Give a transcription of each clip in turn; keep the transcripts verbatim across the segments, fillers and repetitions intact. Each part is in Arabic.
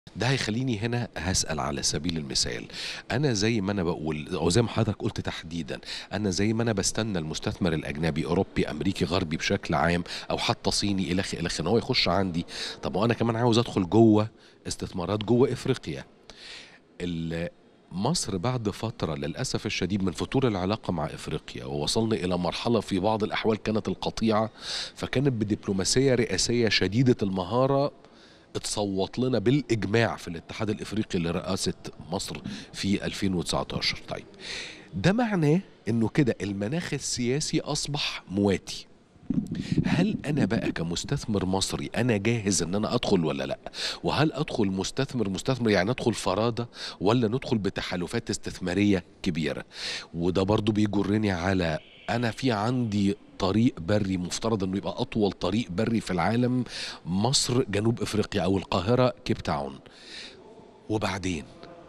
ده هيخليني هنا هسأل على سبيل المثال. أنا زي ما أنا بقول أو زي ما حضرتك قلت تحديدا، أنا زي ما أنا بستنى المستثمر الأجنبي أوروبي أمريكي غربي بشكل عام أو حتى صيني إلخ إلخ إن هو يخش عندي. طب وأنا كمان عاوز أدخل جوه استثمارات جوه إفريقيا. ال- مصر بعد فترة للأسف الشديد من فتور العلاقة مع إفريقيا ووصلنا إلى مرحلة في بعض الأحوال كانت القطيعة، فكانت بدبلوماسية رئاسية شديدة المهارة اتصوت لنا بالإجماع في الاتحاد الإفريقي لرئاسة مصر في ألفين وتسعتاشر. طيب ده معناه إنه كده المناخ السياسي أصبح مواتي. هل انا بقى كمستثمر مصري انا جاهز ان انا ادخل ولا لا؟ وهل ادخل مستثمر مستثمر يعني ادخل فرادة ولا ندخل بتحالفات استثمارية كبيرة؟ وده برضو بيجرني على انا في عندي طريق بري مفترض انه يبقى اطول طريق بري في العالم، مصر جنوب افريقيا او القاهرة كيب تاون. وبعدين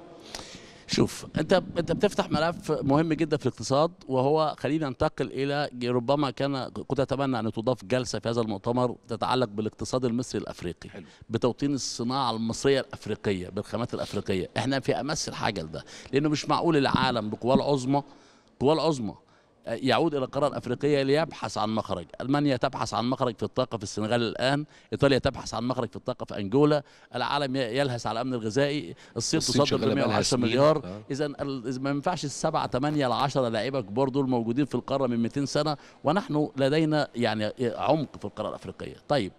شوف، انت انت بتفتح ملف مهم جدا في الاقتصاد، وهو خلينا ننتقل الى ربما كان كنت اتمنى ان تضاف جلسه في هذا المؤتمر تتعلق بالاقتصاد المصري الافريقي. حلو. بتوطين الصناعه المصريه الافريقيه بالخامات الافريقيه. احنا في امس الحاجه لده، لانه مش معقول العالم بقواه العظمى قواه العظمى يعود الى القاره الافريقيه ليبحث عن مخرج. المانيا تبحث عن مخرج في الطاقه في السنغال الان، ايطاليا تبحث عن مخرج في الطاقه في انجولا، العالم يلهث على الامن الغذائي، الصين الصين تصدر ب شغالة بقالها مئة وعشرة سنين. مليار. آه. اذا ما ينفعش السبعه ثمانيه ل عشرة لعيبه كبار دول موجودين في القاره من مئتين سنه، ونحن لدينا يعني عمق في القاره الافريقيه. طيب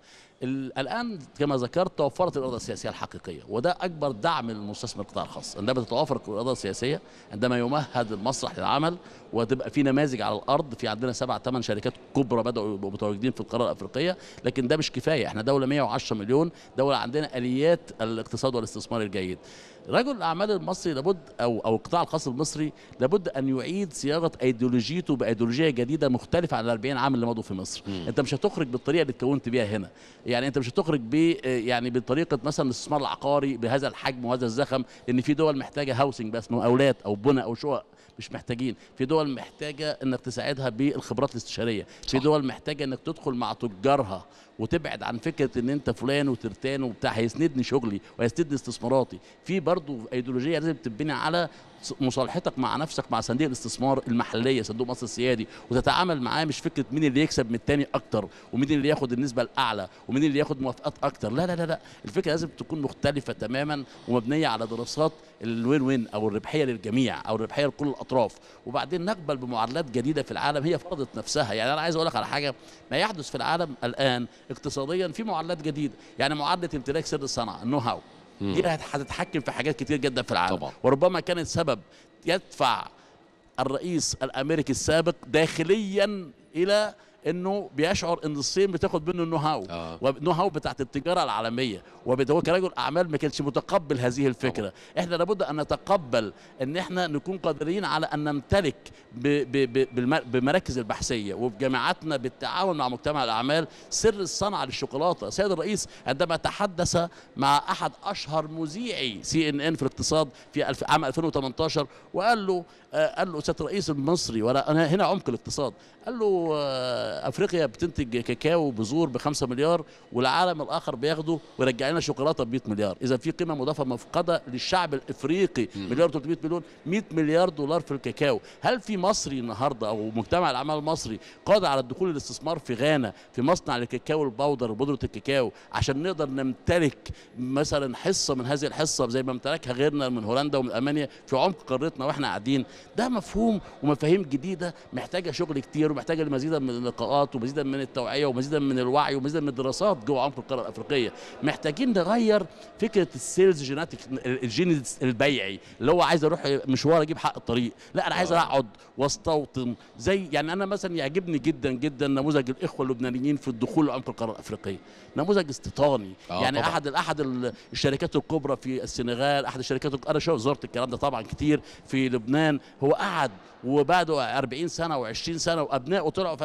الان كما ذكرت توفرت الاراده السياسيه الحقيقيه، وده اكبر دعم للمستثمر القطاع الخاص. عندما تتوافر الاراده السياسيه، عندما يمهد المسرح للعمل وتبقى في نماذج على الارض، في عندنا سبع ثمان شركات كبرى بداوا يبقوا متواجدين في القاره الافريقيه، لكن ده مش كفايه. احنا دوله مئة وعشرة مليون، دوله عندنا اليات الاقتصاد والاستثمار الجيد. رجل الاعمال المصري لابد او او القطاع الخاص المصري لابد ان يعيد صياغه ايديولوجيته بايديولوجيه جديده مختلفه عن ال أربعين عام اللي مضوا في مصر. م. انت مش هتخرج بالطريقه اللي اتكونت بيها هنا، يعني انت مش هتخرج ب يعني بطريقه مثلا الاستثمار العقاري بهذا الحجم وهذا الزخم، لان في دول محتاجه هاوسنج بس، مقاولات او بنى او شقق، مش محتاجين. في دول محتاجه انك تساعدها بالخبرات الاستشاريه، في دول محتاجه انك تدخل مع تجارها وتبعد عن فكره ان انت فلان وترتان وبتاع هيسندني شغلي وهيسندني استثماراتي. في برضه ايديولوجيه لازم تبني على مصالحتك مع نفسك مع صناديق الاستثمار المحليه، صندوق مصر السيادي، وتتعامل معاه مش فكره مين اللي يكسب من الثاني اكتر ومين اللي ياخد النسبه الاعلى ومين اللي ياخد موافقات اكتر. لا لا لا لا، الفكره لازم تكون مختلفه تماما ومبنيه على دراسات الوين وين او الربحيه للجميع او الربحيه لكل الاطراف، وبعدين نقبل بمعادلات جديده في العالم هي فرضت نفسها. يعني انا عايز اقول لك على حاجه، ما يحدث في العالم الان اقتصاديا في معادلات جديده، يعني معادله امتلاك سر الصنعه، النو هاو، دي هتتحكم في حاجات كتير جدا في العالم. طبعا. وربما كانت سبب يدفع الرئيس الامريكي السابق داخليا الى انه بيشعر ان الصين بتاخد منه النو هاو، آه. والنو هاو بتاعت التجاره العالميه، وهو كرجل اعمال ما كانش متقبل هذه الفكره. طبعا. احنا لابد ان نتقبل ان احنا نكون قادرين على ان نمتلك ب ب ب بمراكز البحثيه وبجامعاتنا بالتعاون مع مجتمع الاعمال سر الصنعه للشوكولاته. سيد الرئيس عندما تحدث مع احد اشهر مذيعي سي ان ان في الاقتصاد في عام ألفين وثمانية عشر وقال له آه قال له سياده الرئيس المصري، ولا انا هنا عمق الاقتصاد، قال له آه افريقيا بتنتج كاكاو بذور بخمسة مليار والعالم الاخر بياخده ويرجع لنا شوكولاته ب مئة مليار، اذا في قيمه مضافه مفقده للشعب الافريقي. مليار وثلاثمئة مليون، مئة مليار دولار في الكاكاو. هل في مصري النهارده او مجتمع الاعمال المصري قادر على الدخول الاستثمار في غانا في مصنع الكاكاو البودر وبودره الكاكاو عشان نقدر نمتلك مثلا حصه من هذه الحصه زي ما امتلكها غيرنا من هولندا ومن المانيا في عمق قارتنا واحنا قاعدين؟ ده مفهوم ومفاهيم جديده محتاجه شغل كتير ومحتاجه مزيدا من اللقاءات ومزيدا من التوعيه ومزيدا من الوعي ومزيدا من الدراسات جوه عمق القاره الافريقيه. محتاجين نغير فكره السيلز جيناتيك، الجين البيعي اللي هو عايز اروح مشوار اجيب حق الطريق، لا انا عايز اقعد واستوطن. زي يعني انا مثلا يعجبني جدا جدا نموذج الاخوه اللبنانيين في الدخول لعمق القاره الافريقيه، نموذج استيطاني. يعني طبعا. احد احد الشركات الكبرى في السنغال، احد الشركات انا شو زرت الكلام ده طبعا كتير في لبنان، هو قعد وبعده أربعين سنه وعشرين سنه وابنائه طلعوا في هذه الدوله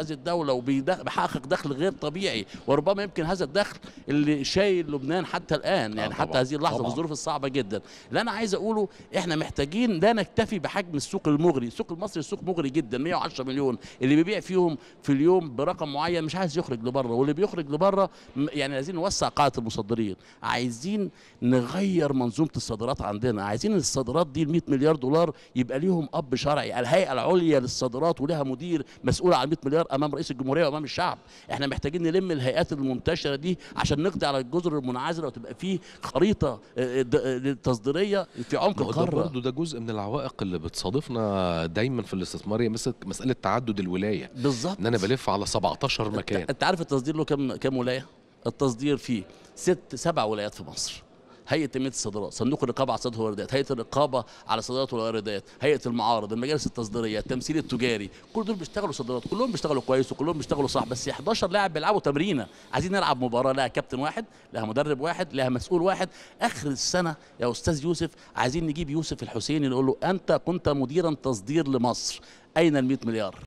الدوله وبيحقق دخل غير طبيعي، وربما يمكن هذا الدخل اللي شايل لبنان حتى الان، يعني آه حتى طبعاً. هذه اللحظه في طبعاً. الظروف الصعبه جدا. اللي انا عايز اقوله احنا محتاجين لا نكتفي بحجم السوق المغري، السوق المصري سوق مغري جدا مئة وعشرة مليون، اللي بيبيع فيهم في اليوم برقم معين مش عايز يخرج لبره، واللي بيخرج لبره يعني عايزين نوسع قاعده المصدرين، عايزين نغير منظومه الصادرات عندنا، عايزين الصادرات دي ال مئة مليار دولار يبقى ليهم اب شرعي، الهيئه العليا للصادرات ولها مدير مسؤول عن مئة مليار امام رئيس الجمهوريه وامام الشعب. احنا محتاجين نلم الهيئات المنتشره دي عشان نقضي على الجزر المنعزله وتبقى فيه خريطه تصديريه في عمق القاره. برضه ده جزء من العوائق اللي بتصادفنا دايما في الاستثمار، هي مثل مساله تعدد الولايه. بالظبط، ان انا بلف على سبعتاشر مكان. انت عارف التصدير له كم كم ولايه؟ التصدير فيه ست سبع ولايات في مصر. هيئه تنميه الصادرات، صندوق الرقابه على الصادرات والواردات، هيئه الرقابه على الصادرات والواردات، هيئه المعارض، المجالس التصديريه، التمثيل التجاري، كل دول بيشتغلوا صادرات، كلهم بيشتغلوا كويس وكلهم بيشتغلوا صح، بس احداشر لاعب بيلعبوا تمرينه، عايزين نلعب مباراه لها كابتن واحد، لها مدرب واحد، لها مسؤول واحد. اخر السنه يا استاذ يوسف عايزين نجيب يوسف الحسيني نقول له انت كنت مديرا تصدير لمصر، اين ال مئة مليار؟